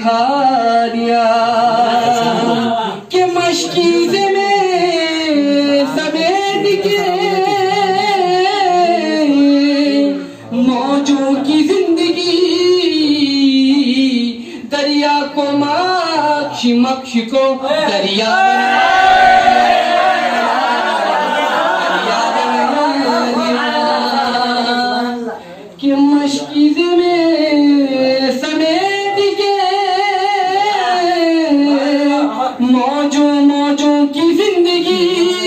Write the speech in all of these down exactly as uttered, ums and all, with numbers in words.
सिखा दिया कि मशकीज़े में समेट के मौजों की जिंदगी दरिया को मक्श मक्श को दरिया कि मशकीज़े में समेट के मौजों मौजों की जिंदगी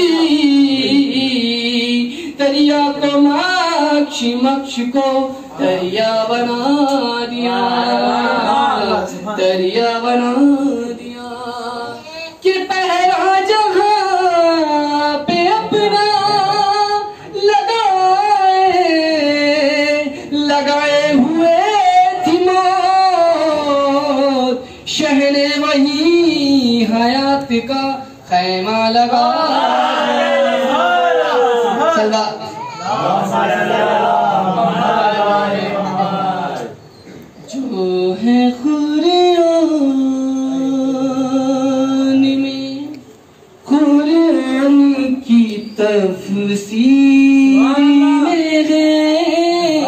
दरिया को मक्श मक्श को दरिया बना दिया दरिया बना दिया कि पहला जहां पे अपना लगाए लगाए हुए थी मौत शहरे वही हयात का खैमा लगा जो है कुरान में कुरान की तफसीर में है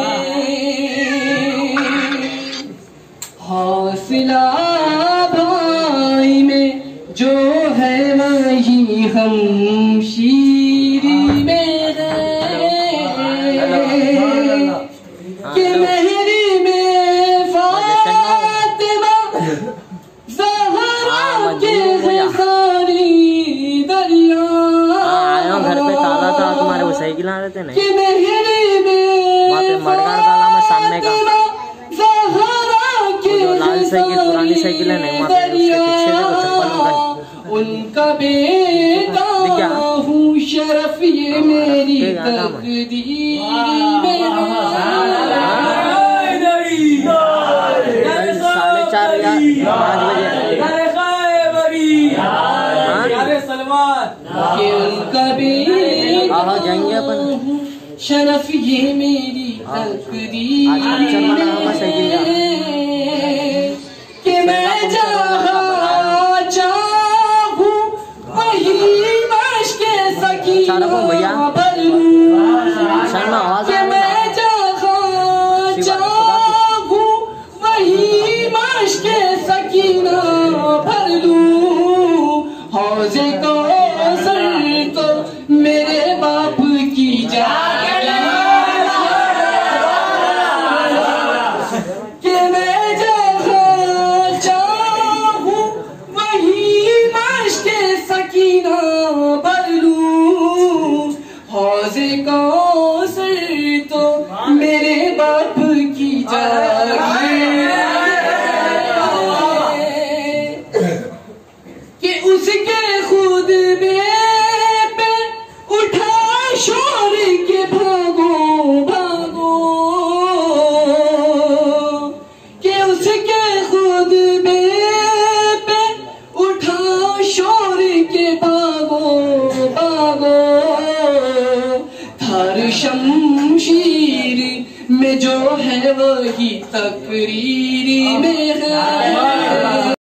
हौसला भाई में जो है वही हमशीरी में है कि मेहरी में फातिमा ज़हरा के सारी दरिया आया घर पे ताला था तुम्हारे वो साइकिल आ रहे थे नहीं कि मेहरी में वहाँ पे मडगाड़ डाला मैं सामने का ज़हरा के जो लाल साइकिल पुरानी साइकिल है नहीं वहाँ पे उसके पीछे से वो चप्पल उनका उनका बेटा हूँ शरफ ये मेरी तकदीर में साढ़े चार या पाँच बजे सलमान के उनका बेटा जाएंगे अपन शरफ ये मेरी तकदीर कि मैं जहाँ चाहूँ वही मश्क़े सकीना भर लूँ कि मैं जहाँ चाहूँ वही मश्क़े सकीना भर लूँ हौज़े कौसर तो मेरे बाप की जान कि मैं जहाँ चाहूँ वही मश्क़े सकीना भर लूँ हौज़े कौसर तो मेरे बाप की जागीर कि उसके खुद पे उठा शोर के भागो भागो कि उसके खुद पे उठा शोर के भागो भागो थार शमशीर में जो है वही तकरीर में है।